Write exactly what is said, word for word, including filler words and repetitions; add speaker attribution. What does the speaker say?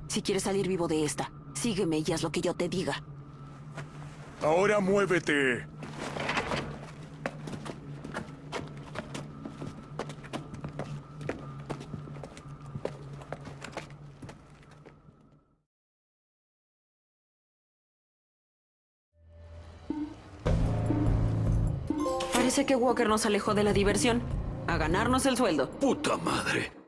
Speaker 1: Si quieres salir vivo de esta, sígueme y haz lo que yo te diga.
Speaker 2: Ahora muévete.
Speaker 1: Parece que Walker nos alejó de la diversión. A ganarnos el sueldo.
Speaker 3: ¡Puta madre!